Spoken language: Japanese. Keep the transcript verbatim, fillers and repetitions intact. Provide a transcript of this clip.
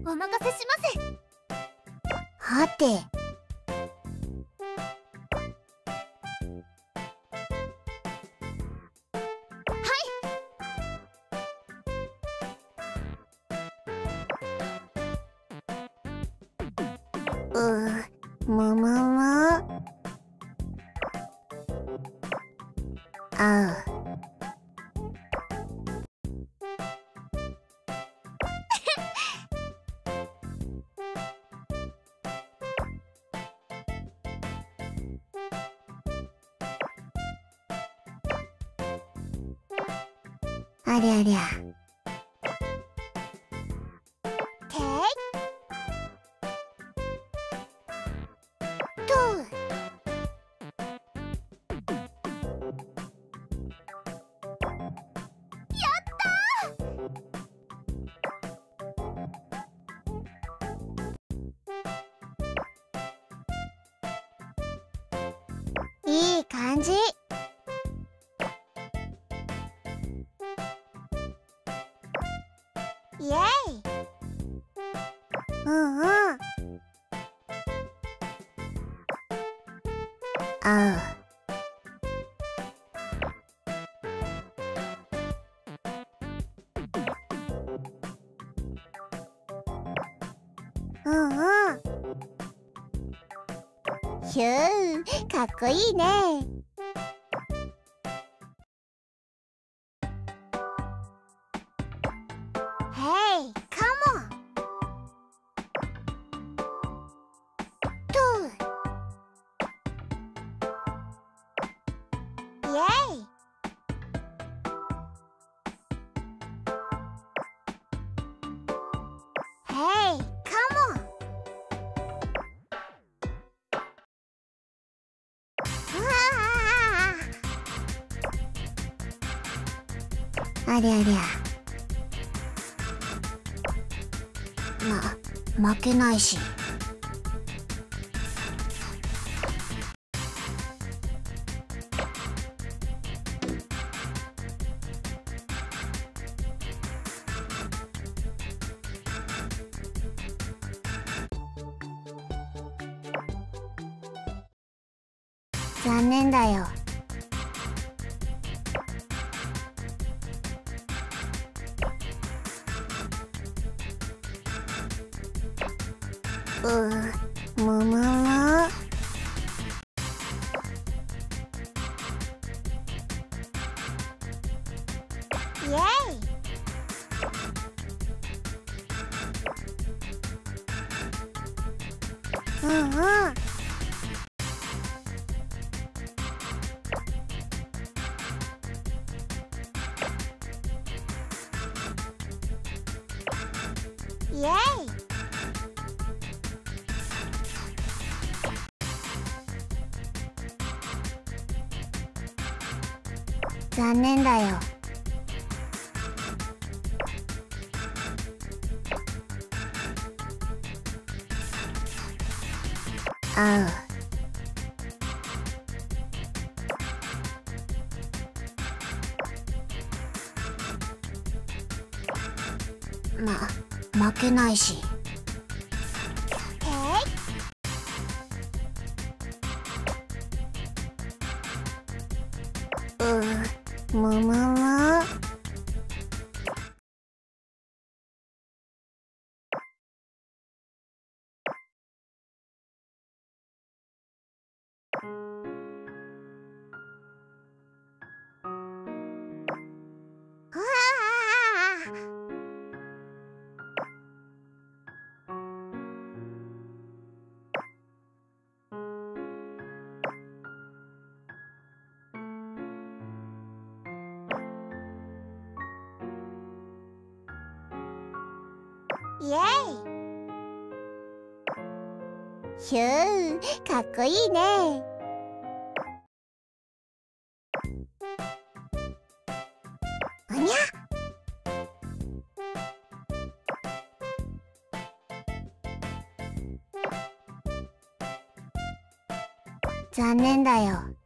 お任せします。 はて。うーむむむ。あう。ありゃりゃ。 ていとう。 いい感じ。 イエイ。 うんうん。あう。うんうん。 ひゅー、かっこいいね。ヘイ、カモン。とう。イエイ。ヘイ、カモン。うわあ。ありゃりゃ。ま、負けないし。残念だよ。うーむむむ。 イエイ。 うんうん。 イエイ。 残念だよ。あう。ま、負けないし。 てうーむむむ。 うわイエイ。ひゅー、かっこいいね。 うにゃ。残念だよ。